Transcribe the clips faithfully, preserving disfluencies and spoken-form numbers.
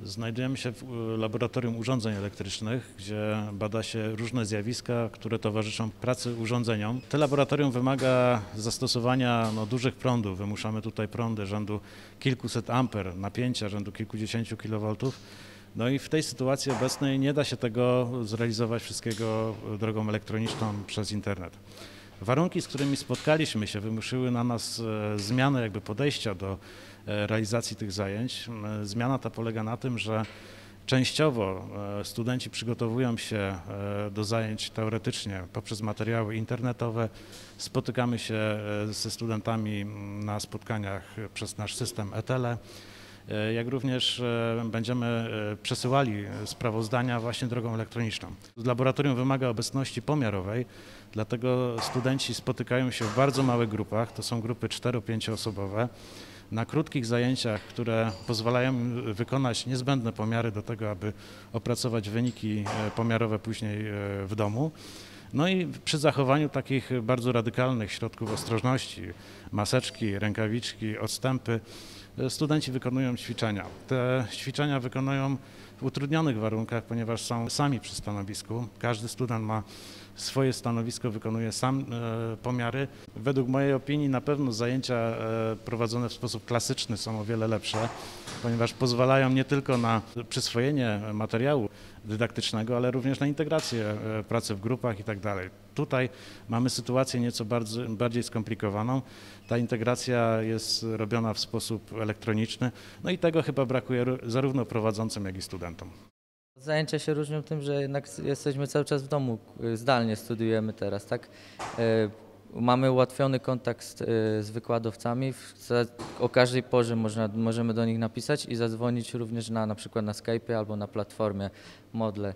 Znajdujemy się w laboratorium urządzeń elektrycznych, gdzie bada się różne zjawiska, które towarzyszą pracy urządzeniom. To laboratorium wymaga zastosowania no, dużych prądów. Wymuszamy tutaj prądy rzędu kilkuset amper, napięcia rzędu kilkudziesięciu kilowoltów. No i w tej sytuacji obecnej nie da się tego zrealizować wszystkiego drogą elektroniczną przez internet. Warunki, z którymi spotkaliśmy się, wymuszyły na nas zmianę jakby podejścia do realizacji tych zajęć. Zmiana ta polega na tym, że częściowo studenci przygotowują się do zajęć teoretycznie poprzez materiały internetowe. Spotykamy się ze studentami na spotkaniach przez nasz system eTele, jak również będziemy przesyłali sprawozdania właśnie drogą elektroniczną. Laboratorium wymaga obecności pomiarowej, dlatego studenci spotykają się w bardzo małych grupach, to są grupy cztero-pięcioosobowe, na krótkich zajęciach, które pozwalają wykonać niezbędne pomiary do tego, aby opracować wyniki pomiarowe później w domu. No i przy zachowaniu takich bardzo radykalnych środków ostrożności, maseczki, rękawiczki, odstępy, studenci wykonują ćwiczenia. Te ćwiczenia wykonują w utrudnionych warunkach, ponieważ są sami przy stanowisku. Każdy student ma swoje stanowisko, wykonuje sam e, pomiary. Według mojej opinii na pewno zajęcia e, prowadzone w sposób klasyczny są o wiele lepsze, ponieważ pozwalają nie tylko na przyswojenie materiału dydaktycznego, ale również na integrację e, pracy w grupach i tak dalej. Tutaj mamy sytuację nieco bardzo, bardziej skomplikowaną. Ta integracja jest robiona w sposób elektroniczny, no i tego chyba brakuje zarówno prowadzącym, jak i studentom. Zajęcia się różnią tym, że jednak jesteśmy cały czas w domu, zdalnie studiujemy teraz, tak? Mamy ułatwiony kontakt z, z wykładowcami, o każdej porze można, możemy do nich napisać i zadzwonić również na, na przykład na Skype'ie albo na platformie Moodle.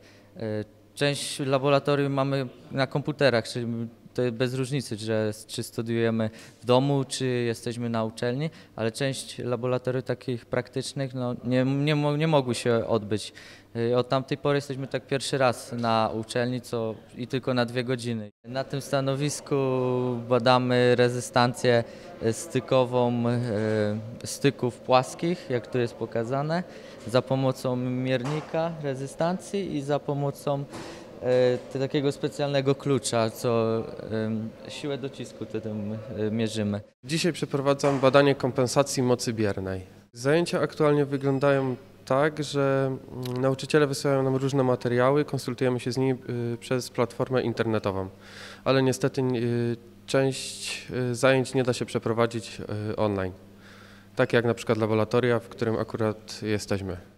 Część laboratorium mamy na komputerach, czyli to jest bez różnicy, że, czy studiujemy w domu, czy jesteśmy na uczelni, ale część laboratoriów takich praktycznych no, nie, nie, nie mogły się odbyć. Od tamtej pory jesteśmy tak pierwszy raz na uczelni co, i tylko na dwie godziny. Na tym stanowisku badamy rezystancję stykową styków płaskich, jak tu jest pokazane, za pomocą miernika rezystancji i za pomocą takiego specjalnego klucza, co siłę docisku tym mierzymy. Dzisiaj przeprowadzam badanie kompensacji mocy biernej. Zajęcia aktualnie wyglądają tak, że nauczyciele wysyłają nam różne materiały, konsultujemy się z nimi przez platformę internetową, ale niestety część zajęć nie da się przeprowadzić online, tak jak na przykład laboratoria, w którym akurat jesteśmy.